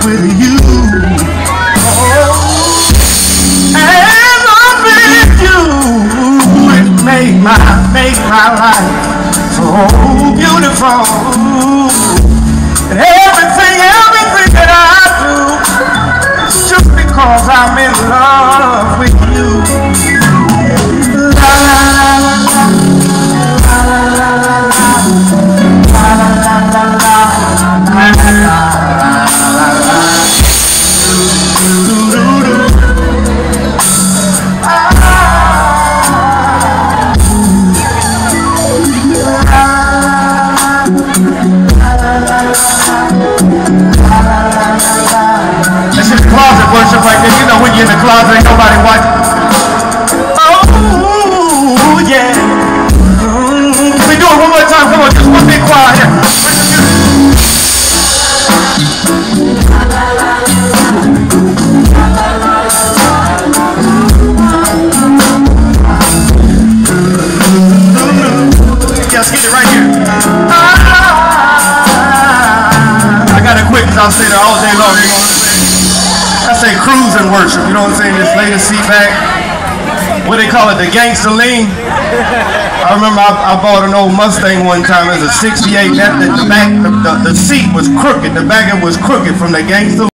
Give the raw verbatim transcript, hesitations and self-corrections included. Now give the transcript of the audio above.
with you. Oh, and I'm with you. It make my, make my life so beautiful. And everything, everything that I do, just because I'm in love with you. La la la la la la la la la la la la This is closet worship right there. You know when you're in the closet, ain't nobody watching. Oh, yeah. Mm-hmm. We do it one more time. Come on, just one big choir here. Let's get it right here. I gotta quit because I'll stay there all day long. You know what I'm saying? I say cruise and worship. You know what I'm saying? Just lay the seat back. What they call it, the gangster lean. I remember I, I bought an old Mustang one time. It was a sixty-eight. That the, the back, the, the, the seat was crooked. The back end was crooked from the gangster.